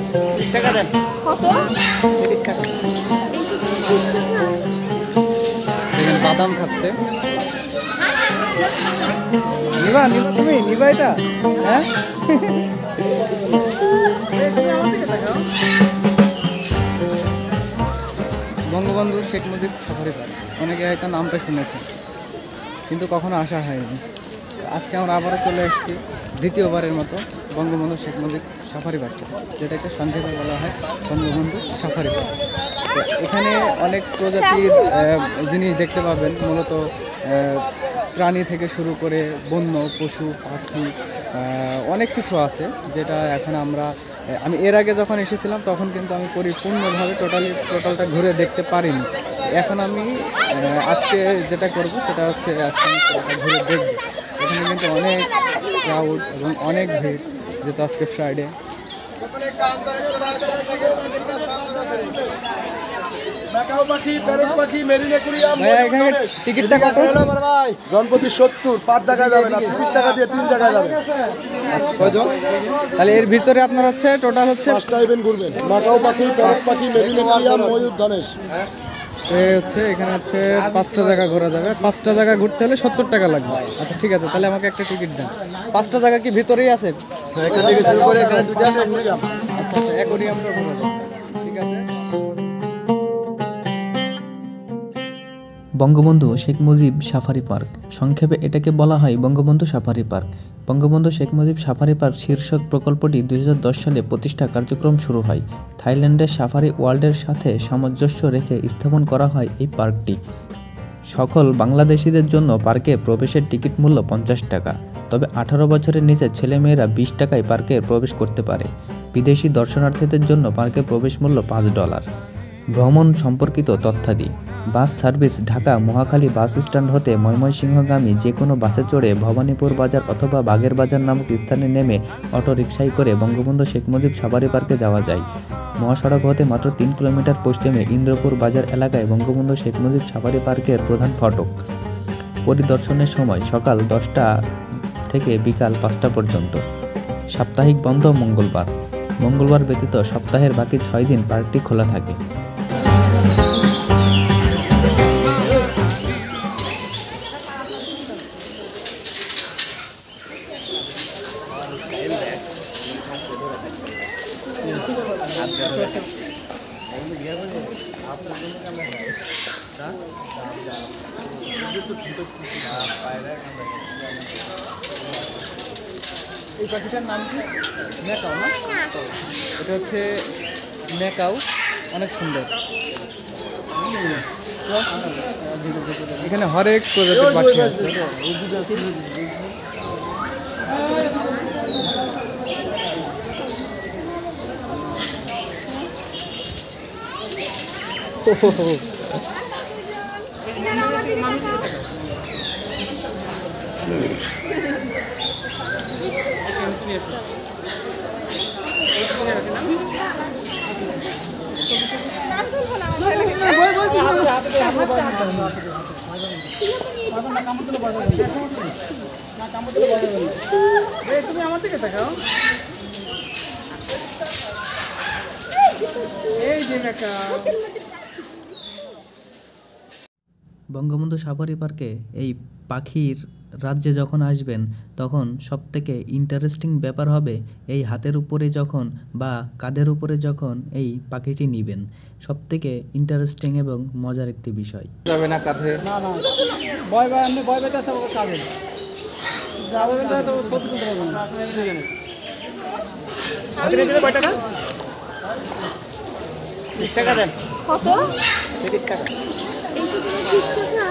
30 টাকা দেন। কত? 30 টাকা। 30 টাকা। দেখেন বাদাম খাচ্ছে। নিবা নিবা তুমি নিবা এটা? হ্যাঁ বঙ্গবন্ধু শেখ মুজিব সাফারি পার্ক, অনেকে হয়তো নামটা শুনেছেন কিন্তু কখনো আসা হয়নি। আজকে আমরা আবারও চলে এসেছি দ্বিতীয়বারের মতো বঙ্গবন্ধু শেখ মুজিব সাফারি পার্কে, যেটাকে সংক্ষেপে বলা হয় বঙ্গবন্ধু সাফারি পার্ক। তো এখানে অনেক প্রজাতির জিনিস দেখতে পাবেন, মূলত প্রাণী থেকে শুরু করে বন্য পশু পাখি অনেক কিছু আছে, যেটা এখন আমি এর আগে যখন এসেছিলাম তখন কিন্তু আমি পরিপূর্ণভাবে টোটালটা ঘুরে দেখতে পারিনি। এখন আমি আজকে যেটা করব সেটা হচ্ছে আজকে আমি ঘুরে দেখব। এখানে কিন্তু অনেক ক্রাউড এবং অনেক ভিড়, যেহেতু আজকে ফ্রাইডে। টিকিটটা কত? জনপ্রতি 70, 5 জায়গায় যাবে না, 30 টাকা দিয়ে 3 জায়গায় যাবে। তাহলে এর ভিতরে আপনার হচ্ছে টোটাল হচ্ছে 5টা ইভেন্ট ঘুরবেন। মাকাও পাখি, প্যারট পাখি, মেরিনেকুরিয়া, ময়ূর, ধনেশ। এখানে হচ্ছে 5টা জায়গা ঘোরা যাবে। 5টা জায়গা ঘুরতে হলে 70 টাকা লাগবে। আচ্ছা ঠিক আছে, তাহলে আমাকে একটা টিকিট দেন। 5টা জায়গা কি ভিতরেই আছে? এখান থেকে শুরু করে এখানে 2টা আছে, অ্যাকোয়ারিয়াম। আচ্ছা অ্যাকোয়ারিয়ামটা ঘোরা যাবে, ঠিক আছে। বঙ্গবন্ধু শেখ মুজিব সাফারি পার্ক, সংক্ষেপে এটাকে বলা হয় Bangabandhu safari park. Bangabandhu Sheikh Mujib safari park শীর্ষক প্রকল্পটি 2010 সালে প্রতিষ্ঠা কার্যক্রম শুরু হয়। থাইল্যান্ডের সাফারি ওয়ার্ল্ডের সাথে সামঞ্জস্য রেখে স্থাপন করা হয় এই পার্কটি। সকল বাংলাদেশিদের জন্য পার্কে প্রবেশের টিকিট মূল্য 50 টাকা, তবে 18 বছরের নিচে ছেলেমেয়েরা 20 টাকায় পার্কে প্রবেশ করতে পারে। বিদেশি দর্শনার্থীদের জন্য পার্কে প্রবেশ মূল্য $5। ভ্রমণ সম্পর্কিত তথ্যাদি: bus service Dhaka Mohakhali bus stand হতে ময়মনসিংহগামী যে কোনো বাসে চড়ে ভবানীপুর বাজার অথবা বাগের বাজার নামক স্থানে নেমে অটো রিকশায় করে বঙ্গবন্ধু শেখ মুজিব সাফারি পার্কে যাওয়া যায়। মহাসড়ক হতে মাত্র 3 কিলোমিটার পশ্চিমে ইন্দ্রপুর বাজার এলাকায় বঙ্গবন্ধু শেখ মুজিব সাফারি পার্কের প্রধান ফটক। পরিদর্শনের সময় সকাল 10টা থেকে বিকাল 5টা পর্যন্ত। সাপ্তাহিক বন্ধ মঙ্গলবার ব্যতীত সপ্তাহের বাকি 6 দিন পার্কটি খোলা থাকে। এই পাখিটার নাম কি? ম্যাকাও না? এটা হচ্ছে ম্যাকাও, অনেক সুন্দর। এখানে হরেক প্রজাতির পাখি আছে। তুমি আমার দিকে তাকাও। এই যে ম্যাকাও। বঙ্গবন্ধু সাফারি পার্কে এই পাখির রাজ্যে যখন আসবেন তখন সবথেকে ইন্টারেস্টিং ব্যাপার হবে এই হাতের উপরে যখন বা কাঁধের উপরে যখন এই পাখিটি নেবেন, সবথেকে ইন্টারেস্টিং এবং মজার একটি বিষয়। যাবে না কাঁধে? না না, ভয় পেতে সব খাবেন। যাবে না তো ছবি তুলতে পারবেন না। হাতে দিলে কয় টাকা? 30 টাকা দেন। কত? 30 টাকা। 30 টাকা।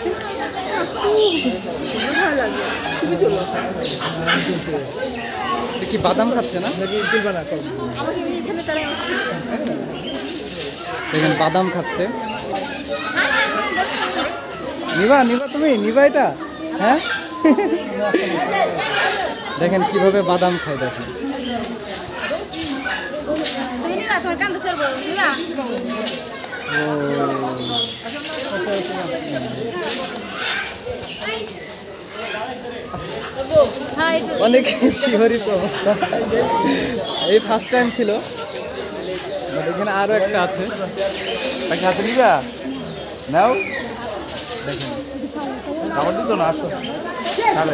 ভালো লাগে, তুমি তোলো। কি বাদাম খাচ্ছে না? আমাকে এখানে তারা দেখেন বাদাম খাচ্ছে। নিবা তুমি নিবা এটা? হ্যাঁ দেখেন কিভাবে বাদাম খায়, দেখেন। অনেক শিহরিত অবস্থা। এই ফার্স্ট টাইম ছিল But এখানে আরো একটা আছে তাকে হাতে নিবা নাও খাবার দিত না আসো তাহলে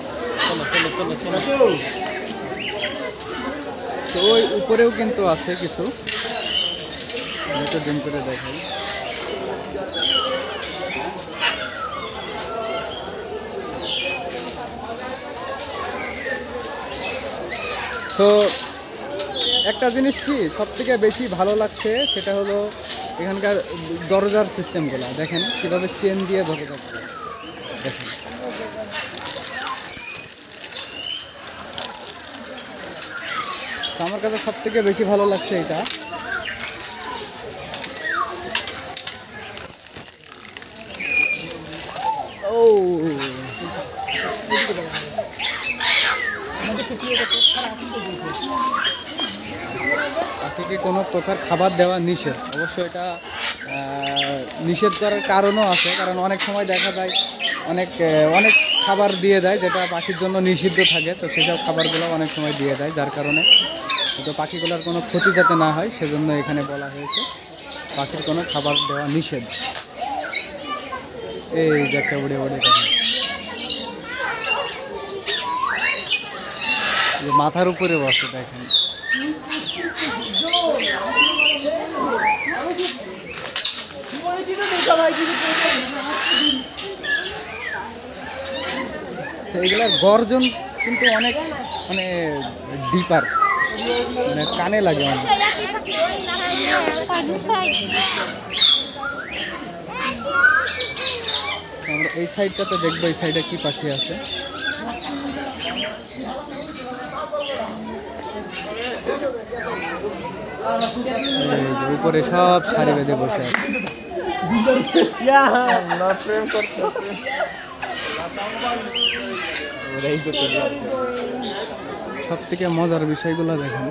তো ওই উপরেও কিন্তু আছে কিছু একটু দিন করে দেখাই তো একটা জিনিস কি সব থেকে বেশি ভালো লাগছে সেটা হলো এখানকার দরজার সিস্টেমগুলো দেখেন কীভাবে চেন দিয়ে ধরে যাচ্ছে দেখেন তো আমার কাছে সব থেকে বেশি ভালো লাগছে এটা ও পাখিকে কোনো প্রকার খাবার দেওয়া নিষেধ অবশ্য এটা নিষেধ করার কারণও আছে কারণ অনেক সময় দেখা যায় অনেক খাবার দিয়ে দেয় যেটা পাখির জন্য নিষিদ্ধ থাকে তো সেসব খাবারগুলো অনেক সময় দিয়ে দেয় যার কারণে তো পাখিগুলোর কোনো ক্ষতি যাতে না হয় সেজন্য এখানে বলা হয়েছে পাখির কোনো খাবার দেওয়া নিষেধ এই যে একটা উড়ে উড়ে দেখেন মাথার উপরে বসে দেখেন এইগুলার গর্জন কিন্তু অনেক মানে ডিপার মানে কানে লাগে অনেক আমরা এই সাইডটাতে দেখবো এই সাইডে কি পাখি আছে উপরে সব সারি বেঁধে বসে আছে সব থেকে মজার বিষয়গুলো দেখেন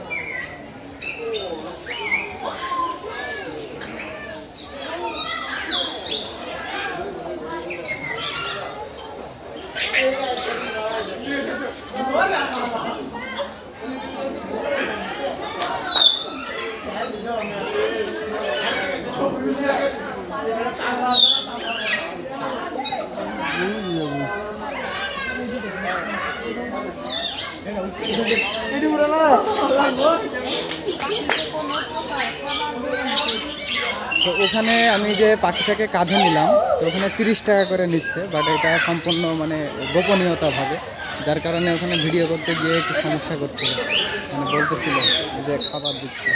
তো ওখানে আমি যে পাখিটাকে কাঁধে নিলাম তো ওখানে 30 টাকা করে নিচ্ছে বাট এটা সম্পূর্ণ মানে গোপনীয়তাভাবে যার কারণে ওখানে ভিডিও করতে গিয়ে একটু সমস্যা করছিল মানে বলতেছিল যে খাবার দিচ্ছে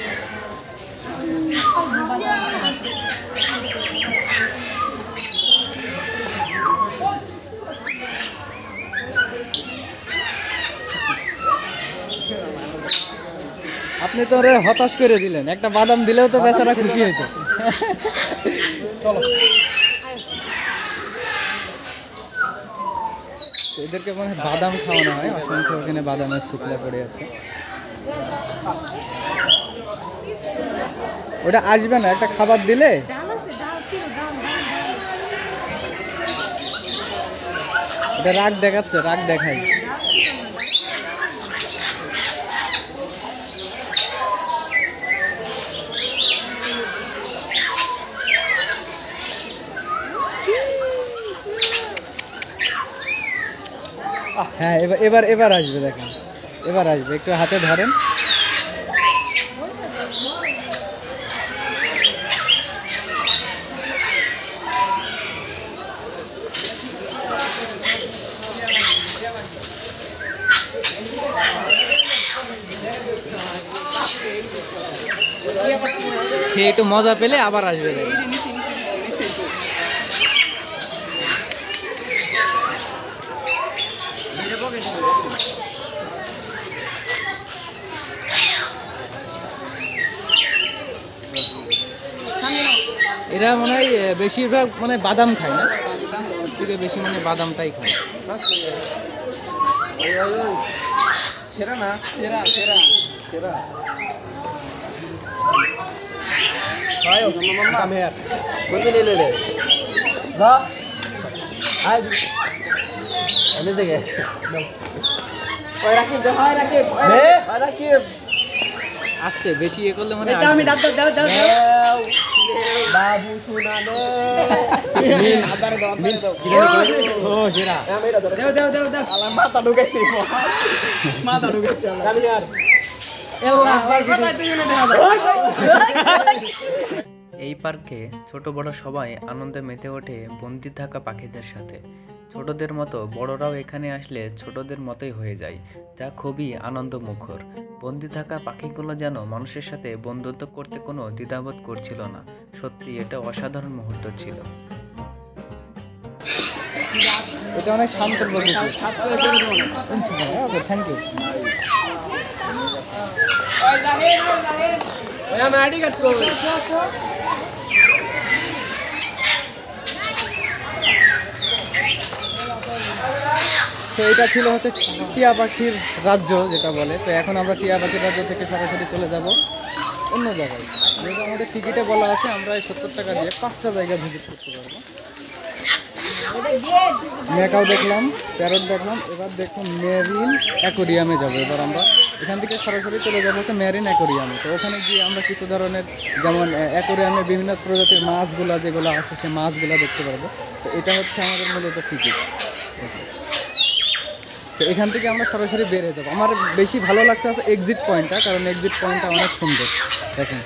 আপনি তো ওরে হতাশ করে দিলেন একটা বাদাম দিলেও তো বেচারা খুশি হইতো চলো এদেরকে মানে বাদাম খাওয়ানো হয় অসংখ্য ওখানে বাদামের শুকলা পড়ে আছে ওটা আসবে না একটা খাবার দিলে এটা রাগ দেখাচ্ছে রাগ দেখাই হ্যাঁ এবার এবার আসবে দেখেন এবার আসবে একটু হাতে ধরেন সে একটু মজা পেলে আবার আসবে দেখেন এরা মনে হয় বেশিরভাগ মানে বাদাম খায় না থেকে বেশি মানে বাদামটাই খায় সেরা না সেরা সেরা সেরা ভাই ও মাম্মা আমি আর বলতে নিলে রে না আই এনে দেখে ওই রাকিব ভাই রাকিব ভাই রাকিব আস্তে বেশি এ করলে মানে আমি দাও দাও দাও দাও বাবু শোনালো ও সেরা দাও দাও দাও দাও আলা মাথা ঢুকাইছে মাথা ঢুকেছে আমি আর এই পার্কে ছোট বড় সবাই আনন্দে মেতে ওঠে বন্দি থাকা পাখিদের সাথে। ছোটদের মতো বড়রাও এখানে আসলে ছোটদের মতোই হয়ে যায়, যা খুবই আনন্দমুখর। বন্দি থাকা পাখিগুলো যেন মানুষের সাথে বন্ধুত্ব করতে কোনো দ্বিধাবোধ করছিল না। সত্যি এটা অসাধারণ মুহূর্ত ছিল। এটা অনেক শান্ত প্রকৃতি। Okay, thank you. তো এটা ছিল হচ্ছে টিয়া পাখির রাজ্য যেটা বলে। তো এখন আমরা টিয়া পাখির রাজ্য থেকে সরাসরি চলে যাব অন্য জায়গায়, যেহেতু আমাদের টিকিটে বলা আছে আমরা এই 70 টাকা দিয়ে 5টা জায়গা ভিজিট করতে পারবো। মেকাও দেখলাম, প্যারট দেখলাম, এবার দেখুন মেরিন অ্যাকোরিয়ামে যাবো। এবার আমরা এখান থেকে সরাসরি চলে যাবো হচ্ছে মেরিন অ্যাকোরিয়ামে। তো ওখানে গিয়ে আমরা কিছু ধরনের যেমন অ্যাকোরিয়ামে বিভিন্ন প্রজাতির মাছগুলো যেগুলো আছে সেই মাছগুলো দেখতে পারবো। তো এটা হচ্ছে আমাদের মূলত টিকিট। তো এখান থেকে আমরা সরাসরি বের হয়ে যাবো। আমার বেশি ভালো লাগছে আছে এক্সিট পয়েন্টটা, কারণ এক্সিট পয়েন্টটা অনেক সুন্দর। দেখেন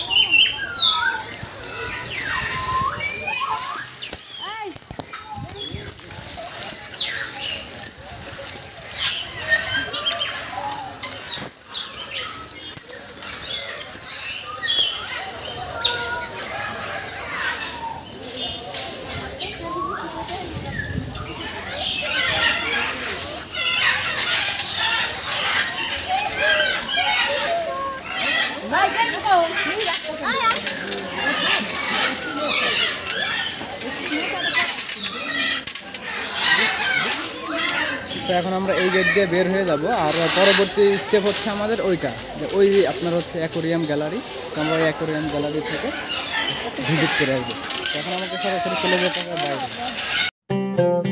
তো এখন আমরা এই গেট দিয়ে বের হয়ে যাব। আর পরবর্তী স্টেপ হচ্ছে আমাদের ওইটা, যে ওই আপনার হচ্ছে অ্যাকোরিয়াম গ্যালারি। তো আমরা ওই অ্যাকোরিয়াম গ্যালারি থেকে ভিজিট করে আসবো। এখন আমাকে সরাসরি চলে যেতে হবে বাইরে।